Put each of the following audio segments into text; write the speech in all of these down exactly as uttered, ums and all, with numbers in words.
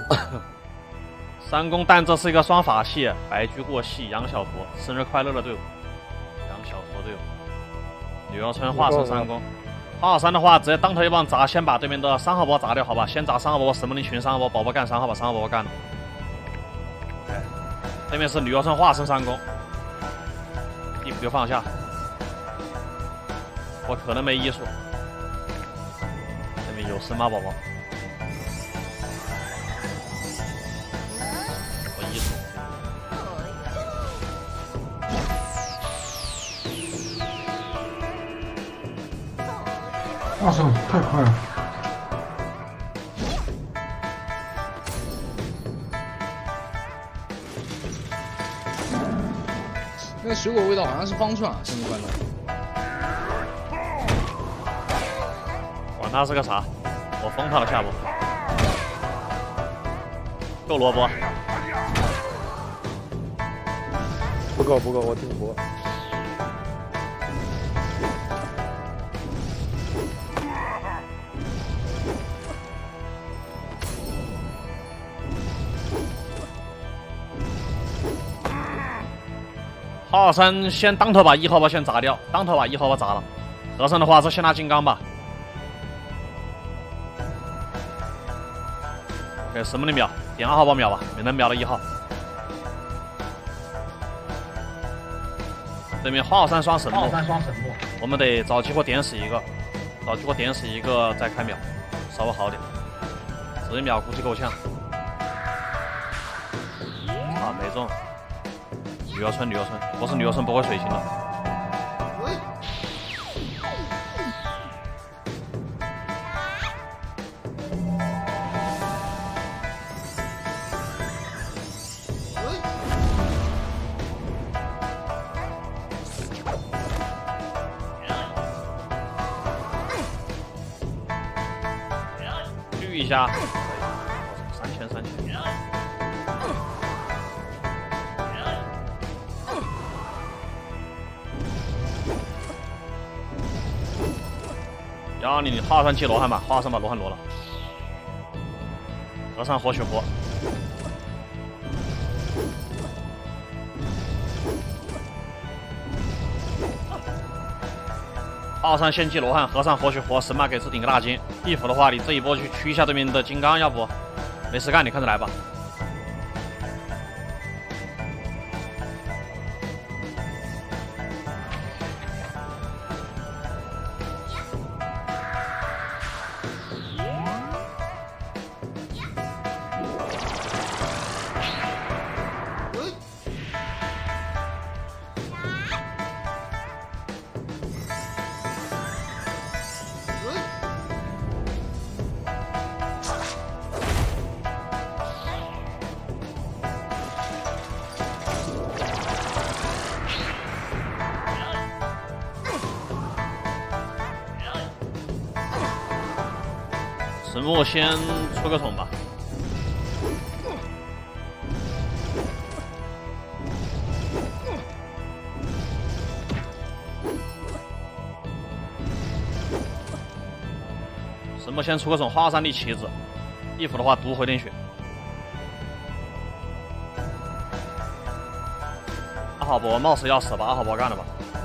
三公蛋这是一个双法系，白驹过隙，杨小佛，生日快乐的队伍，杨小佛队伍，女儿村化身三公。化三的话，直接当头一棒砸，先把对面的三号包砸掉，好吧？先砸三号包，神木林群三号包，宝宝干三号，把三号包干了。OK， 对面是女儿村化身三公，地图就放下。我可能没医术，对面有神马宝宝。 大手太快了！ 那个水果味道好像是方寸啊，生日快乐！ 管他是个啥，我封他的下部。够萝卜？ 不够不够，我挺服。 浩山先当头把一号包先砸掉，当头把一号包砸了。和尚的话是先拿金刚吧。OK， 神木林秒，点二号包秒吧，没能秒到一号。对面浩山双神木， 浩山双神木， 我们得找机会点死一个，找机会点死一个再开秒，稍微好点。直接秒估计够呛。啊，没中。 女儿村，女儿村，不是女儿村不会水星的。绿一下，三千三千。 幺零零画上去罗汉吧，画上把罗汉罗了。和尚活血活。二三先击罗汉，和尚活血活，神马给自顶个大金。地府的话，你这一波去驱一下对面的金刚，要不没事干，你看着来吧。 神木先出个桶吧。神木先出个桶，华山立旗子。地府的话，毒回点血。二号博貌似要死吧？二号博干了吧？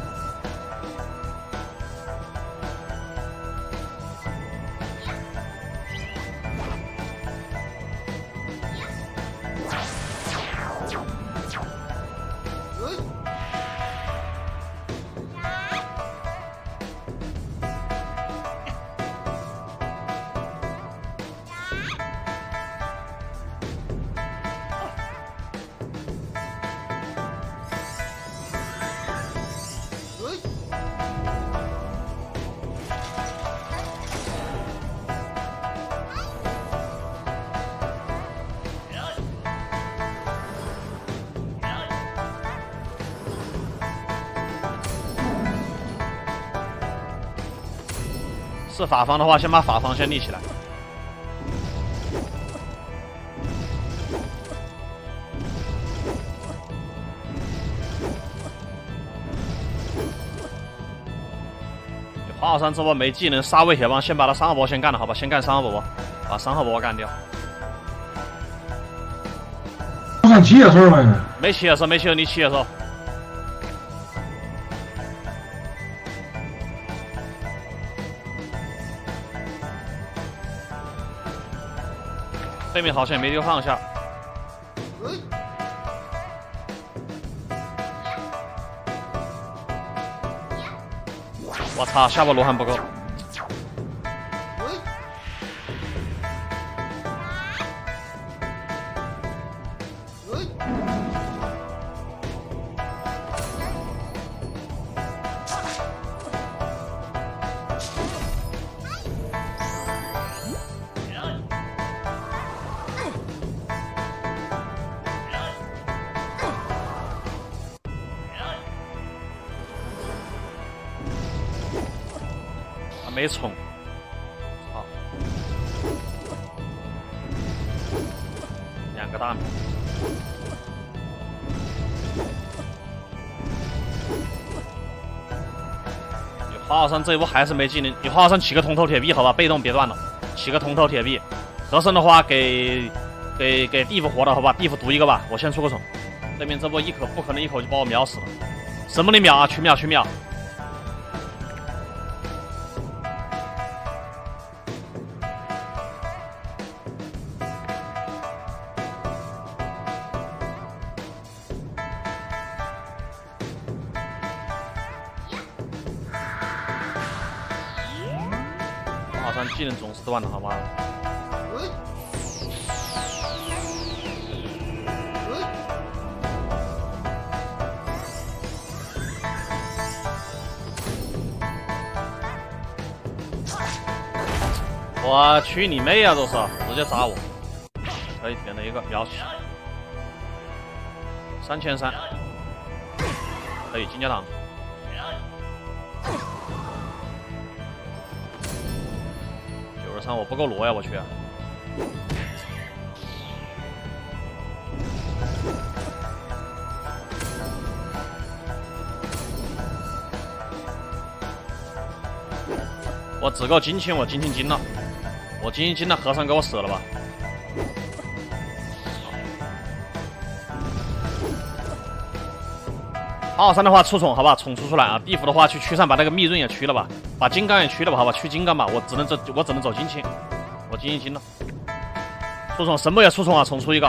是法方的话，先把法方先立起来。华宝山这波没技能，杀位铁棒，先把他三号波先干了，好吧？先干三号波，把三号波干掉。 上起野兽了， 没起野兽，没起你起野兽。对面好像也没地方放下。我操，下波罗汉不够。没冲，操！两个大米。你花果山这一波还是没技能，你花果山起个铜头铁臂，好吧，被动别断了，起个铜头铁臂。和珅的话给给给地府活的好吧，地府毒一个吧，我先出个虫。对面这波一口不可能一口就把我秒死了，什么你秒啊？去秒去秒！花果山技能总是断的好吗？我去你妹啊！这是直接砸我，可以点了一个秒起，三千三，可以金家挡住。九十三我不够罗呀，我去！我只够金青，我金青金了。我金星金的和尚给我死了吧？花果山的话出宠好吧，宠出出来啊！地府的话去驱散，把那个密润也驱了吧，把金刚也驱了吧，好吧，驱金刚吧。我只能走，我只能走金青，我金星金了。出宠神木也出宠啊，宠出一个。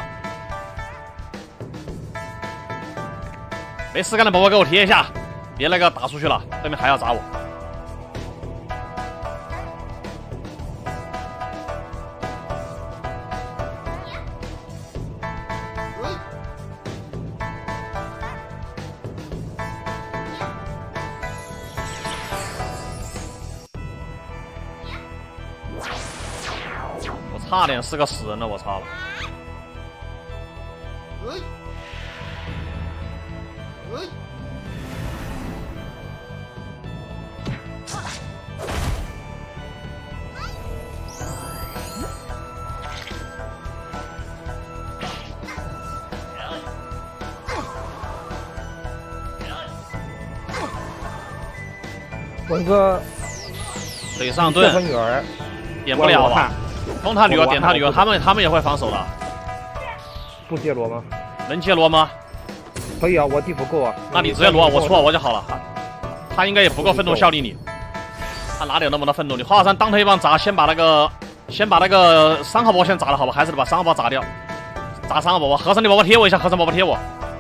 没事干的宝宝给我贴一下，别那个打出去了，对面还要砸我。差点是个死人了，我操了！ 我一个水上盾女儿点不了吧？攻他女儿，点他女儿，他们他们也会防守的。 不接罗吗？ 能接罗吗？ 可以啊，我地图够啊。 那你直接罗，我出了我就好了。他应该也不够愤怒效力你，他哪里有那么多愤怒？你花果山当头一棒砸，先把那个先把那个三号宝先砸了，好吧？还是把三号宝砸掉，砸三号宝宝。和尚你宝宝贴我一下，和尚宝宝贴我。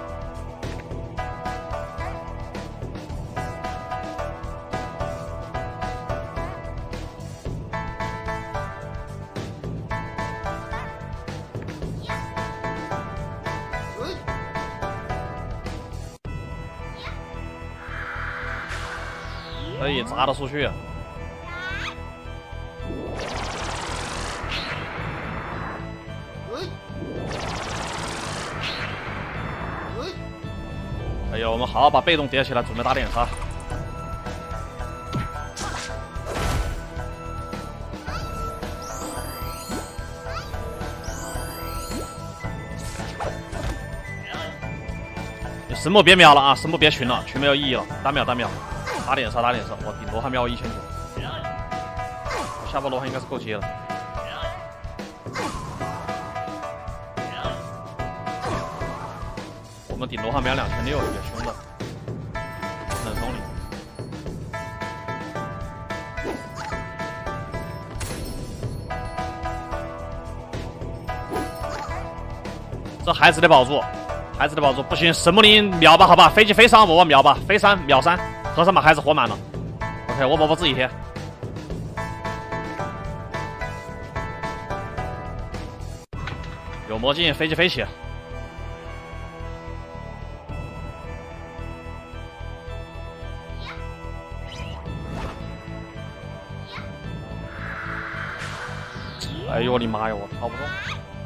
可以砸得出去。哎呦，我们好好把被动叠起来，准备打点杀。你神木别秒了啊！神木别群了，群没有意义了，单秒单秒。打点杀，打点杀，我顶罗汉秒一千九，下波罗汉应该是够接了。 我们顶罗汉秒两千六，也凶的，冷风里。这孩子的保住，孩子的保住，不行，圣母林秒吧，好吧，飞机飞上，我秒吧，飞三秒三，和尚把孩子活满了。OK， 我宝宝自己贴。有魔镜，飞机飞起。哎呦我的妈呀，我操不动。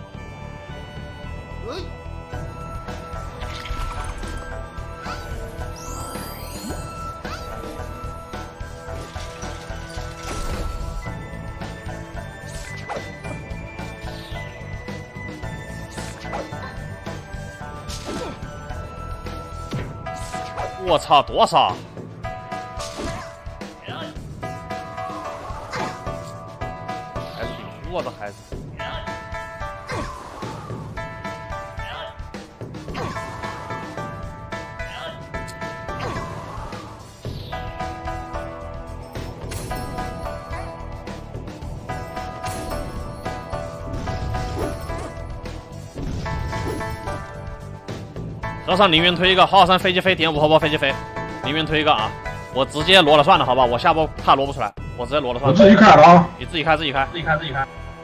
我操，多少？孩子顶我的孩子。和尚宁愿推一个，浩山飞机飞，点五号波飞机飞，宁愿推一个啊！我直接罗了算了，好吧？我下波怕罗不出来，我直接罗了算了。 我自己开了啊！ 你自己开，自己开， 自己开，自己开。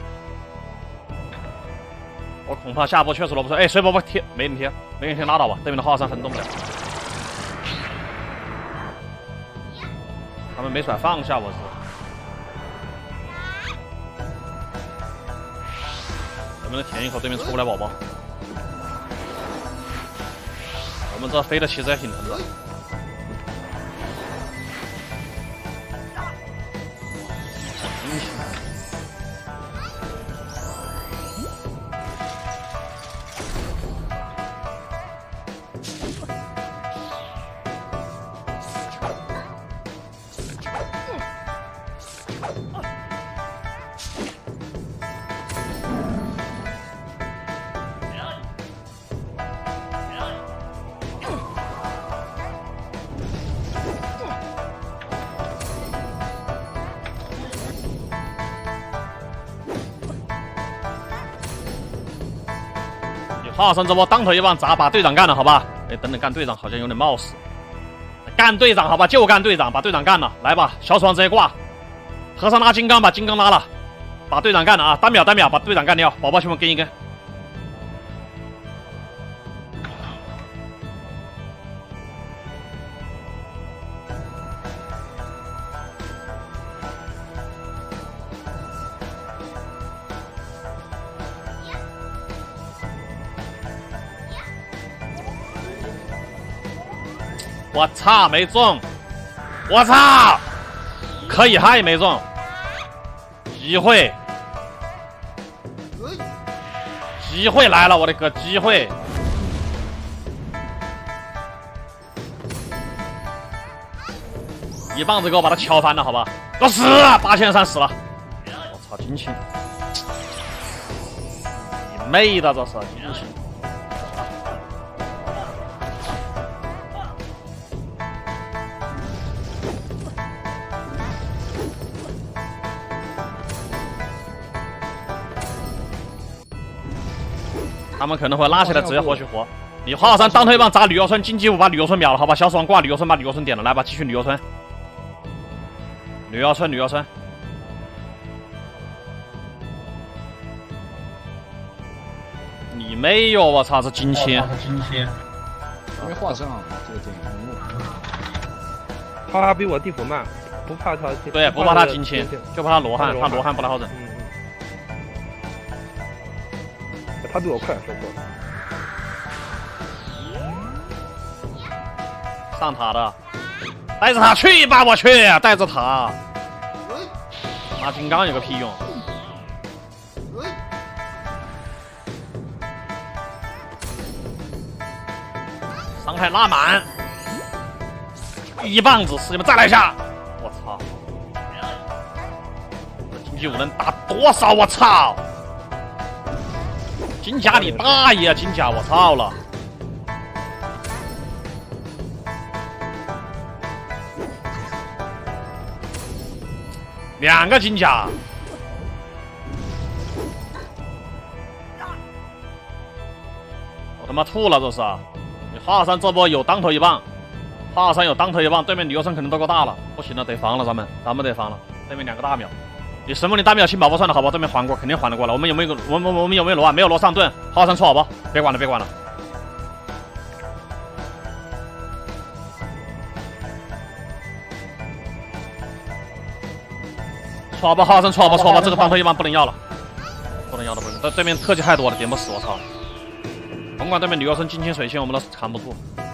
我恐怕下波确实罗不出来。哎，水宝宝贴，没人贴，没人贴拉倒吧，对面的浩山分动不了。他们没甩放下我是。能不能填一口对面出不来宝宝？我们这飞的其实也挺疼的。浩山这波当头一棒砸，把队长干了，好吧？哎，等等，干队长好像有点冒失。干队长，好吧，就干队长，把队长干了。来吧，小爽直接挂。和尚拉金刚，把金刚拉了，把队长干了啊！单秒单秒把队长干掉，宝宝全部跟一跟。我操，没中！我操，可以哈也没中，机会，机会来了，我的个机会！一棒子给我把他敲翻了，好吧？给我死，八千三死了！我操，金青，你妹的，这是金青！他们可能会拉起来直接活去活。你浩山当头一棒砸旅游村，金鸡舞把旅游村秒了，好吧？小爽挂旅游村，把旅游村点了，来吧，继续旅游村。旅游村，旅游村。你没有，我操，是金签。 金签。 因为画上这个点人物， 他比我地图慢，不怕他。 对，不怕他金签，就怕他罗汉，他罗汉不太好整。 嗯嗯。他比我快，说错了。 上塔的，带着他去吧，我去，带着他。拿金刚有个屁用？伤害拉满，一棒子，师弟们再来一下！我操！金鸡舞能打多少？我操！金甲你大爷！金甲我操了！ 两个金甲。我他妈吐了，这是！你华山这波有当头一棒，华山有当头一棒，对面女优生肯定都够大了，不行了，得防了，咱们，咱们得防了。对面两个大秒，你神木林大秒清宝宝算了，好吧？对面还过，肯定还得过来。我们有没有？我们我们有没有罗啊？没有罗上盾，华山出好不？别管了，别管了。 错吧，华山错吧错吧，这个当头一棒不能要了，不能要了，不能。对对面特技太多了，点不死，我操！甭管对面女优生金清水清，我们都扛不住。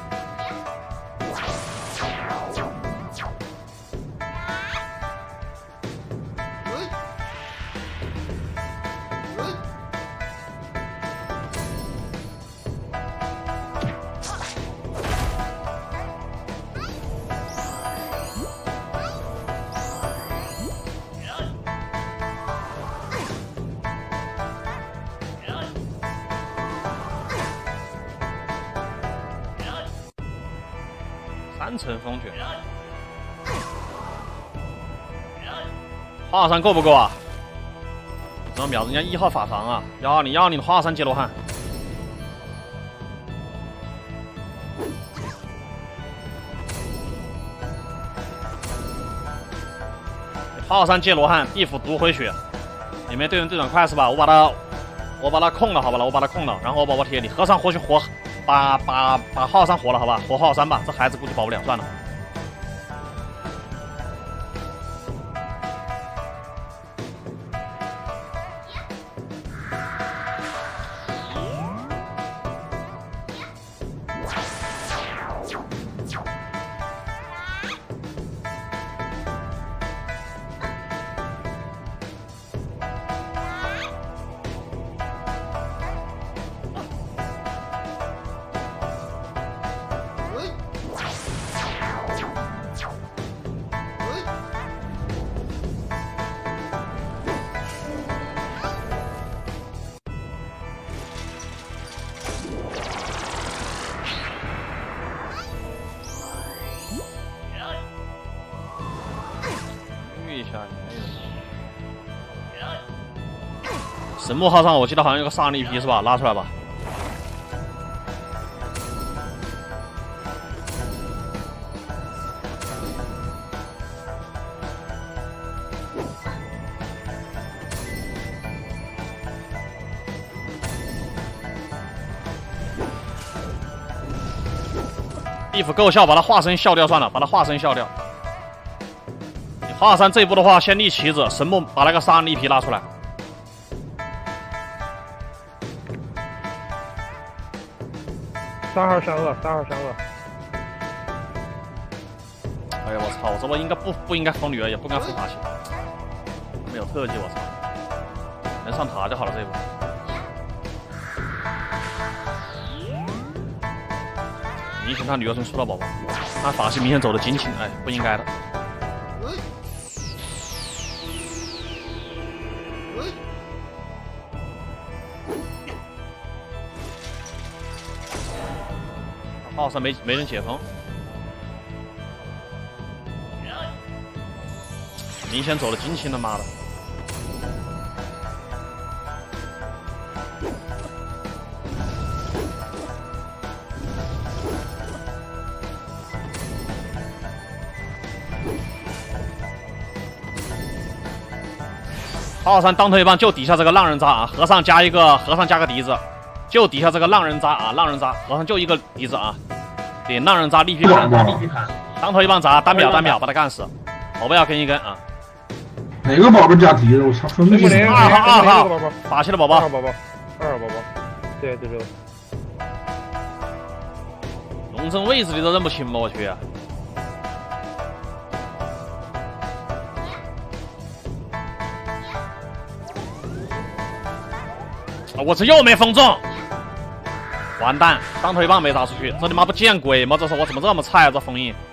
三层风卷，华山够不够啊？怎么秒人家一号法防啊？幺二零幺二零的华山接罗汉，华山接罗汉，地府毒回血，里面队员对转快是吧？我把他，我把他控了，好吧了，我把他控了，然后我把我铁里和尚活去活。 把把把浩山活了，好吧，活浩山吧，这孩子估计保不了，算了。一下没有。神木号上我记得好像有个杀力皮是吧？拉出来吧。地府够笑，把他化身笑掉算了，把他化身笑掉。 华山这一步的话，先立旗子，神木把那个杀人力皮拉出来。 三号善恶，三号善恶。 哎呀，我操！我这波应该不不应该封女儿，也不应该封法器，没有特技，我操！能上塔就好了这一波。明显他女儿生出了宝宝，他法器明显走的精勤，哎，不应该的。 浩山没没人解封，明显走的精勤的，妈的！浩山当头一棒，就底下这个浪人渣啊，和尚加一个和尚加个笛子。 就底下这个浪人渣啊，浪人渣，好像就一个笛子啊，点浪人渣力劈砍，当头一棒砸，单秒单秒把他干死，宝贝要跟一根啊。 哪个宝贝加笛子？我操，分不清。 二号二号，法器的宝宝， 二号宝宝，二号宝宝，对对对。 龙阵位置你都认不清吗？我去。我这又没封中。 完蛋，当头一棒没砸出去，这他妈不见鬼吗？这是我怎么这么菜啊？这封印！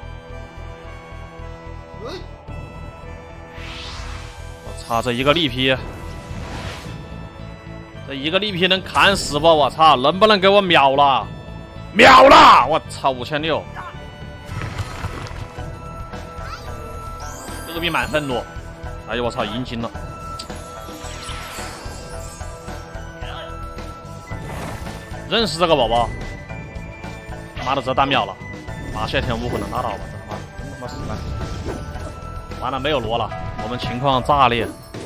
我操，这一个力劈，这一个力劈能砍死不？我操，能不能给我秒了？秒了！我操，五千六，这个币满愤怒， 哎呦我操，阴茎了！认识这个宝宝？妈的，这单秒了，八血天武魂能拿到吧？这他妈真他妈失败！完了，没有罗了，我们情况炸裂。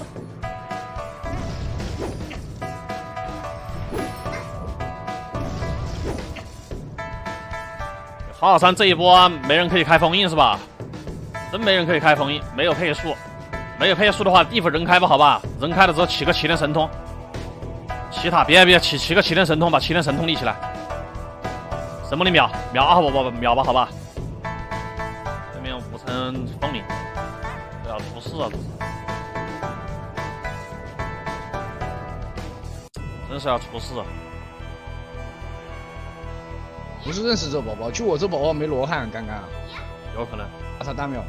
华尔山这一波没人可以开封印是吧？真没人可以开封印，没有配速，没有配速的话，地府人开吧，好吧？人开了之后起个祈天神通，起塔别别起起个祈天神通，把祈天神通立起来。什么你秒秒啊！我我秒吧，好吧。对面五层风铃，这要出事啊！这是，真是要出事啊！ 不是认识这宝宝，就我这宝宝没罗汉，刚刚有可能把他单秒了。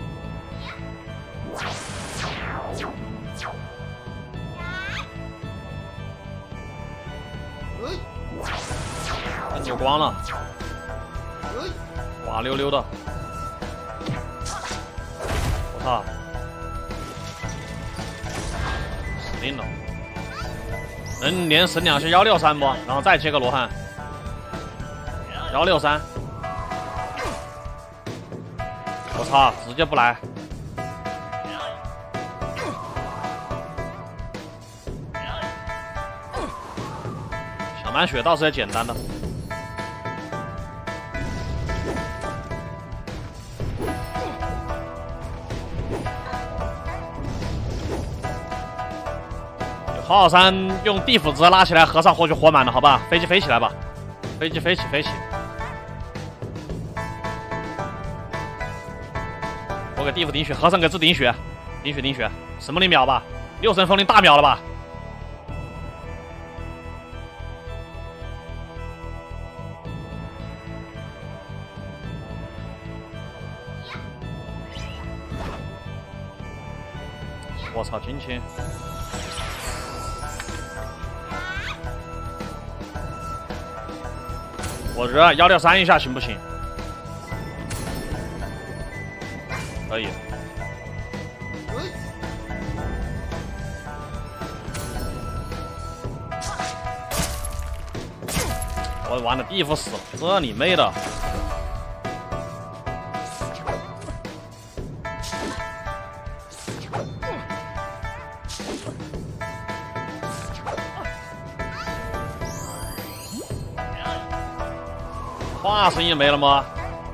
有光了，滑溜溜的，我操，死定了！能连省两下幺六三不？然后再接个罗汉。幺六三，我操，直接不来。小满血倒是也简单的。华尔山用地府值拉起来，和尚或许活满了，好吧？飞机飞起来吧，飞机飞起飞起。我给地府顶血，和尚给自顶血，顶血顶血，什么你秒吧？六神风铃大秒了吧？我操，金青！我惹幺六三一下行不行？可以。我完了，地府死了，这你妹的！化身也没了吗？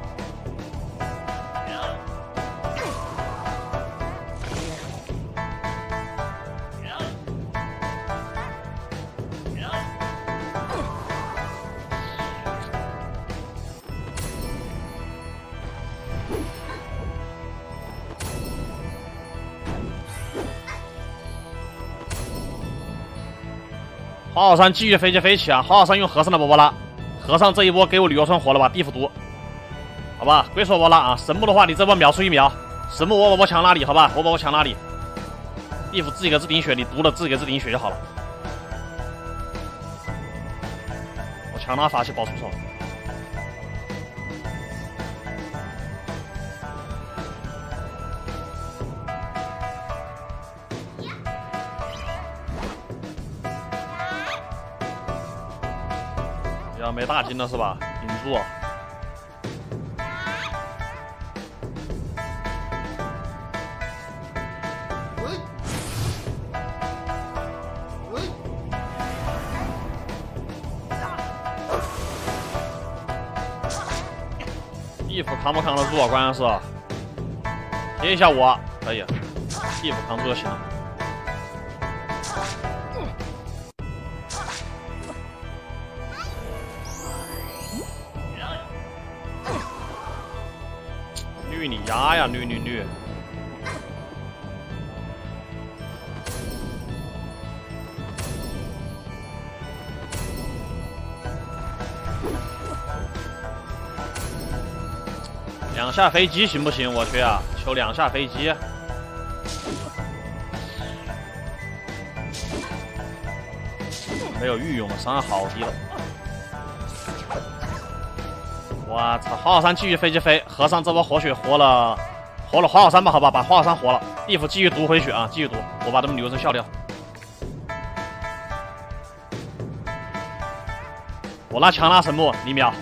华尔山继续飞机飞起啊！华尔山用和尚的波波拉。和尚这一波给我旅游村活了吧，地府毒，好吧，龟缩波拉啊！神木的话，你这波秒出一秒，神木我宝宝抢哪里？好吧，我宝宝抢哪里？地府自己给自顶血，你毒了自己给自顶血就好了。我抢哪法器保出手？要没大金了是吧？顶住！地府扛不扛得住啊？关键是接一下我可以，地府扛住就行了。绿你丫呀，绿绿绿！两下飞机行不行？我去啊，求两下飞机！没有御用的伤害好低了。我操！华尔山继续飞机飞，和尚这波活血活了活了花果山吧，好吧，把花果山活了。地府继续毒回去啊，继续毒，我把他们女生笑掉。我拿枪拉神木，你秒。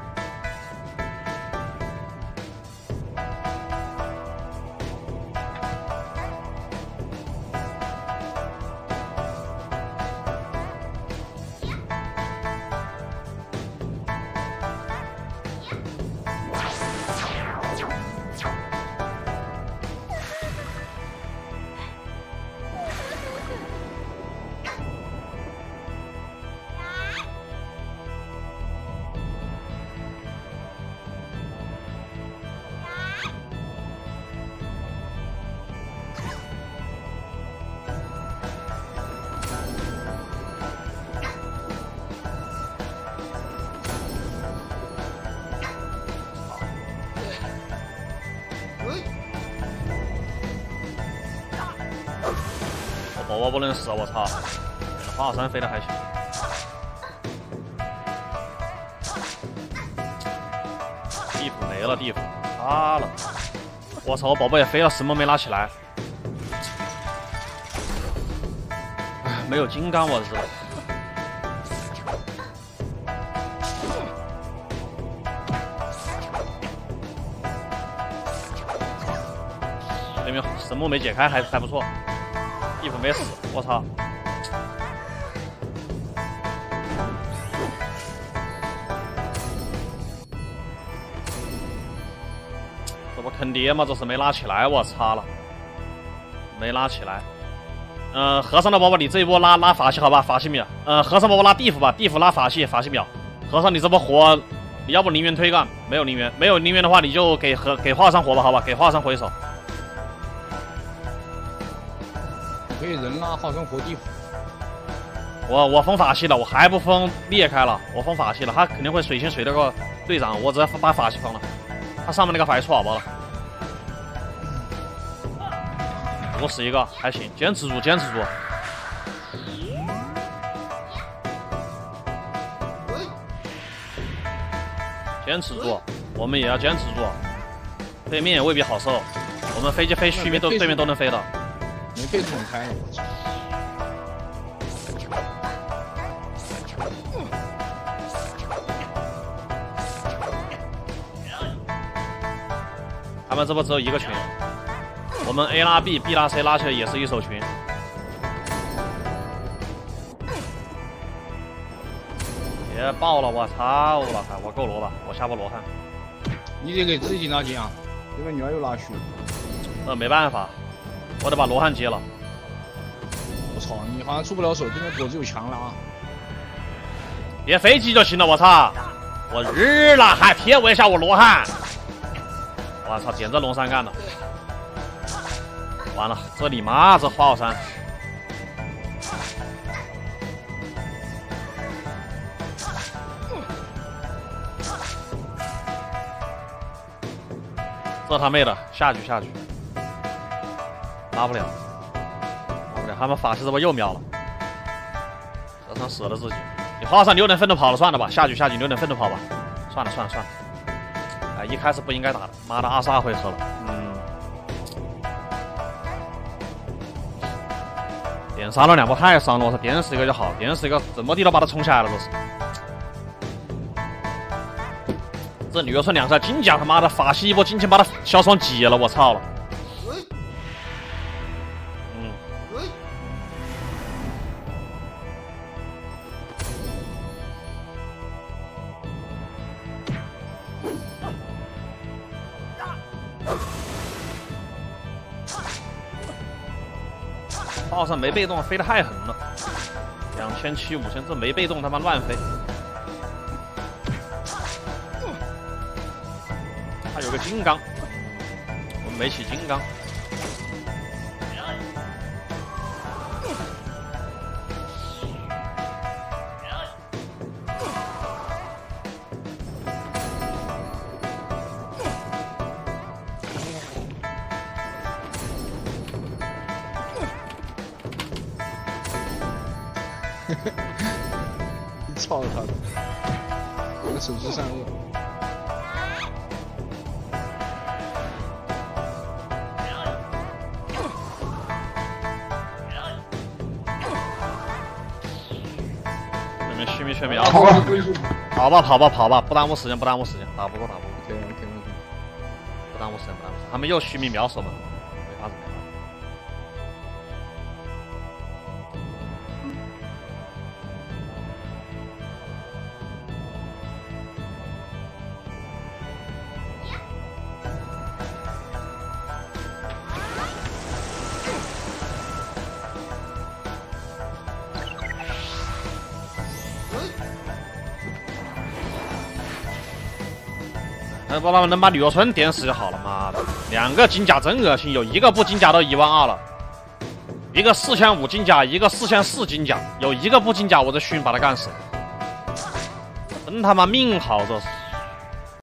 宝宝不能死，我操！花果山飞的还行。地府没了，地府塌了！我操，我宝宝也飞了，什么没拿起来？哎，没有金刚，我知道。有没有神木没解开，还还不错。地府没死，我操！这不坑爹吗？这是没拉起来，我擦了，没拉起来。呃，和尚的宝宝，你这一波拉拉法器好吧？法器秒。呃，和尚宝宝拉地府吧，地府拉法器，法器秒。和尚你这波活，你要不灵元推干，没有灵元，没有灵元的话，你就给和给华山活吧，好吧？给华山回手。 可以人拉化身活地府。 我我封法器了，我还不封裂开了，我封法器了，他肯定会水星水那个队长，我只要把法器封了，他上面那个法器出好包了，我死一个还行，坚持住，坚持住。坚持住，我们也要坚持住。对面也未必好受，我们飞机飞虚面都对面都能飞的。 没被捅开了，我操！ 他们这波只有一个群，我们 A 拉 B，B 拉 C， 拉起来也是一手群。别爆了，我操了！我够罗吧？我下波罗汉。 你得给自己拉金啊，对面女儿又拉虚。 呃，没办法。我得把罗汉接了。 我操，你好像出不了手，对面果子有强拉。 别飞机就行了，我操！我日了，还撇我一下我罗汉。我操，点着龙山干了。完了，这你妈这花果山。这他妹的，下去下去。拉不了，拉不了，他们法师这波又秒了，和尚死了自己。你花上六等分头跑了，算了吧，下局下局六等分头跑吧，算了算了算了。哎，一开始不应该打的，妈的二十二回合了，嗯。点杀了两波太伤了，我操，点死一个就好，点死一个怎么地都把他冲下来了，这是。这女儿村两下金甲他妈的法系一波金钱把他小双挤了，我操了。花果山没被动，飞得太狠了，两千七五千，这没被动他妈乱飞。他有个金刚，我们没起金刚。 操他的！我的手机上恶。 徐明全秒。 好了， 跑吧跑吧跑吧，不耽误时间不耽误时间，打不过打不过。 对，OK OK。 不耽误时间不耽误时间，他们有徐明妙手嘛？没法子没法子。那把他们能把绿叶村电死就好了嘛？两个金甲真恶心，有一个不金甲都一万二了，一个四千五金甲，一个四千四金甲，有一个不金甲，我这徐明把他干死，真他妈命好这是。